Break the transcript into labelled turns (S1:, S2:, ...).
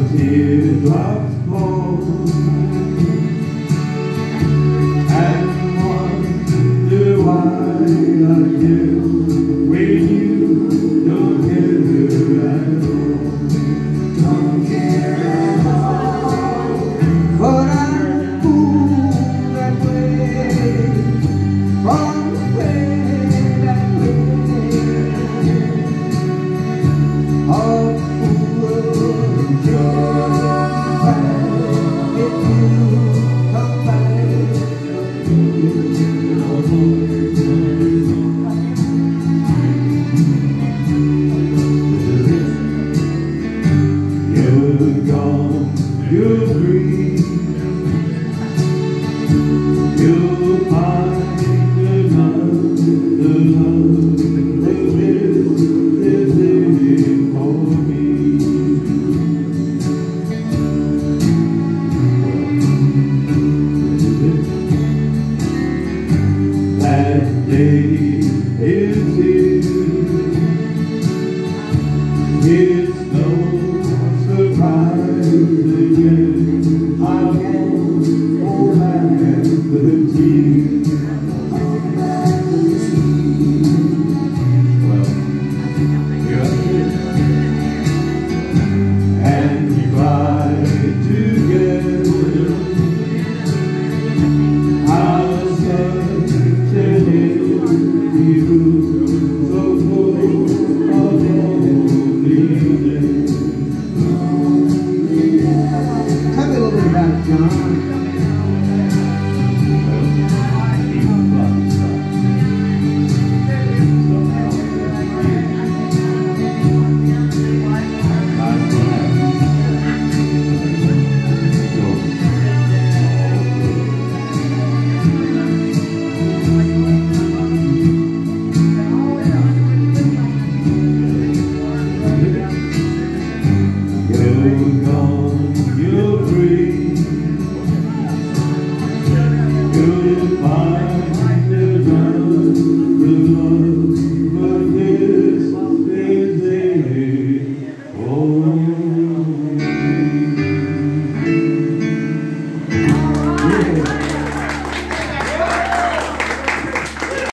S1: teardrops fall, and wonder why I care when you don't care at all. Don't care at all, but I'm a fool that way, from the way that way. You're gone, you're free. You'll find another love that is living for me. That day is here. It's no surprise again. I won't hold back the tears. Well, you're here, and we cry together. Our such an empty room, so full of loneliness. Tell me a little bit about it, John. You're gone, you're free. You'll find another love, but this is it for